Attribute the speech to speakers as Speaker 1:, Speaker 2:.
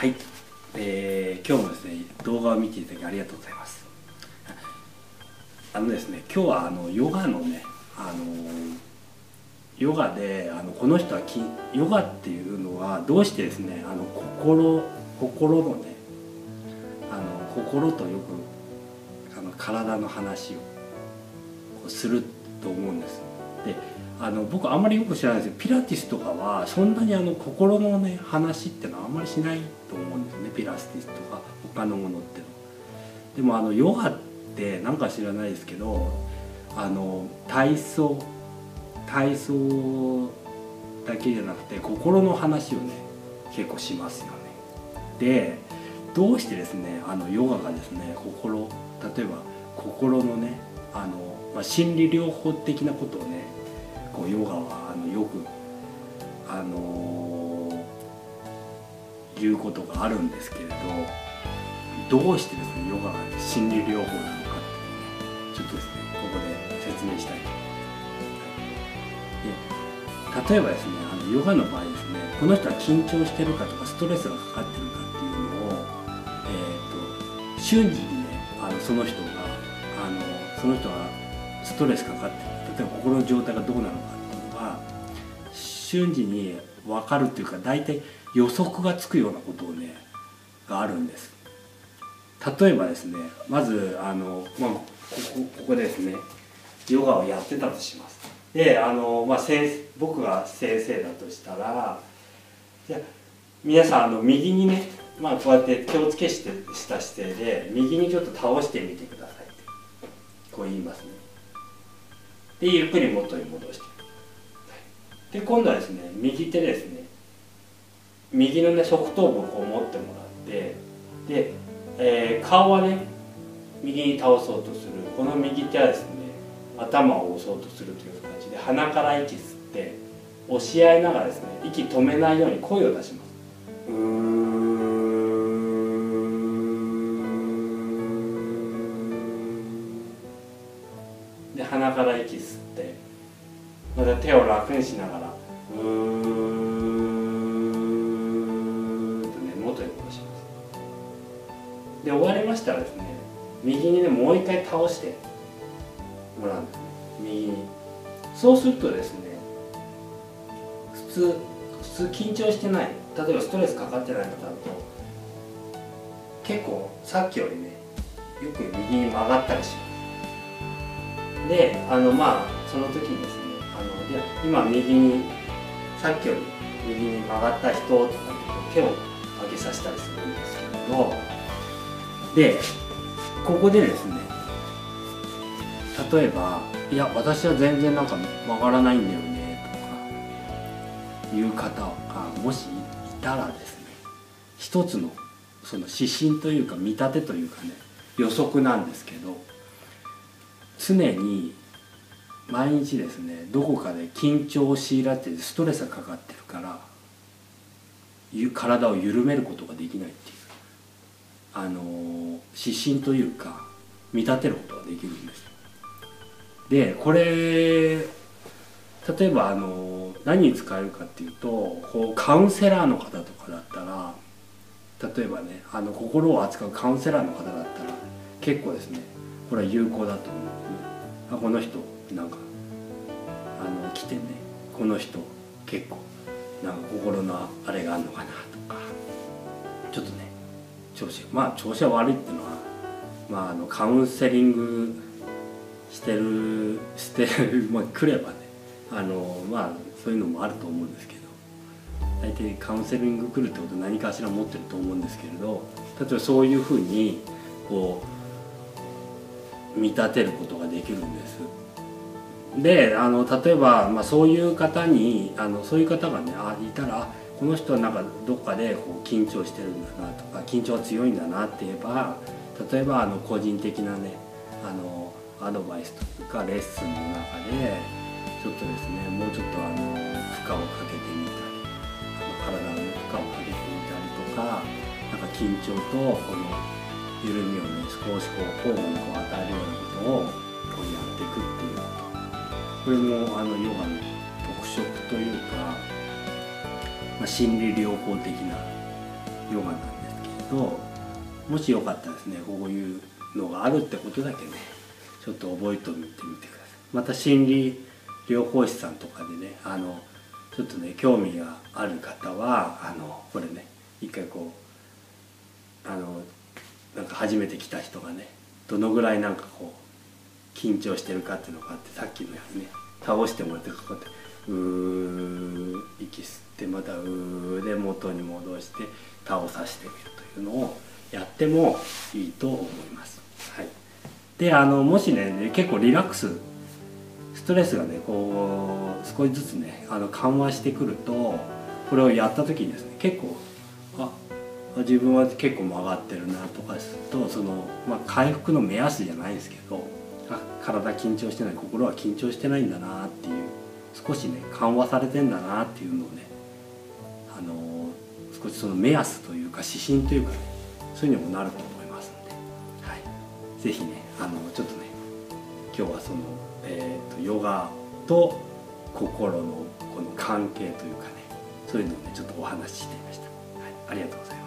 Speaker 1: はい、今日もですね動画を見ていただきありがとうございます。ですね、今日はヨガのねヨガでこの人はヨガっていうのはどうしてですね心のね心とよく体の話をすると思うんです。で僕あんまりよく知らないですけど、ピラティスとかはそんなに心のね話ってのはあんまりしないと思うんですよね。ピラティスとか他のものってのは。でもヨガってなんか知らないですけど体操だけじゃなくて心の話をね結構しますよね。でどうしてですねヨガがですね例えば心のね心理療法的なことをねヨガはよく言うことがあるんですけれど、どうしてですねヨガが心理療法なのかっていうねちょっとですねここで説明したいと思います。で例えばですねヨガの場合ですね、この人は緊張してるかとかストレスがかかってるかっていうのを、瞬時にねその人がストレスかかってる、例えば心の状態がどうなのかっていうのが瞬時に分かるっていうか、大体予測がつくようなことをねがあるんです。例えばですね、まずここでですねヨガをやってたとします。で僕が先生だとしたら、じゃあ皆さん右にねこうやって気をつけした姿勢で右にちょっと倒してみてくださいってこう言いますね。でゆっくり元に戻して、で今度はですね右手ですね、右のね側頭部をこう持ってもらって、で、顔はね右に倒そうとする。この右手はですね頭を押そうとするという形で鼻から息吸って押し合いながらですね息止めないように声を出します。で鼻から息吸ってまた手を楽にしながらとね元に戻します。で終わりましたらですね右にねもう一回倒してもらうんですね、右に。そうするとですね普通緊張してない、例えばストレスかかってない方だと結構さっきよりねよく右に曲がったりします。でその時にですね今右にさっきより右に曲がった人とかって手を上げさせたりするんですけれど、でここでですね例えば「いや私は全然なんか曲がらないんだよね」とかいう方がもしいたらですね、一つのその指針というか見立てというかね予測なんですけど、常に毎日ですねどこかで緊張を強いられてストレスがかかってるから体を緩めることができないっていう指針というか見立てることができるんです。でこれ例えば何に使えるかっていうとカウンセラーの方とかだったら、例えばね心を扱うカウンセラーの方だったら結構ですねこれは有効だと思う。この人なんか来てねこの人結構なんか心のあれがあるのかなとか、ちょっとね調子は悪いっていうのはカウンセリングしてる来ればねそういうのもあると思うんですけど、大体カウンセリング来るってことは何かしら持ってると思うんですけれど、例えばそういうふうに見立てることができるんです。で例えば、そういう方がねいたらこの人はなんかどっかで緊張してるんだなとか緊張が強いんだなって言えば、例えば個人的なねアドバイスというかレッスンの中でちょっとですねもうちょっと負荷をかけてみたり体の負荷をかけてみたりとか、なんか緊張とこの緩みをね少し交互に与えるようなことをやっていくっていうこと、これもヨガの特色というか、心理療法的なヨガなんですけれど、もしよかったらですね、こういうのがあるってことだけねちょっと覚えてみてください。また心理療法士さんとかでねちょっとね興味がある方はこれね一回こうなんか初めて来た人がねどのぐらいなんかこう緊張してるかっていうのがあって、さっきのやつね倒してもらってこうやって息吸ってまたで元に戻して倒させてみるというのをやってもいいと思います。はい、でもしね結構リラックスストレスがねこう少しずつね緩和してくると、これをやった時にですね結構自分は結構曲がってるなとかすると回復の目安じゃないですけど、体緊張してない、心は緊張してないんだなっていう、少しね緩和されてんだなっていうのをね少しその目安というか指針というかね、そういうにもなると思いますので、はい、ぜひねちょっとね今日はその、ヨガと心のこの関係というかね、そういうのをねちょっとお話ししてみました。はい、ありがとうございます。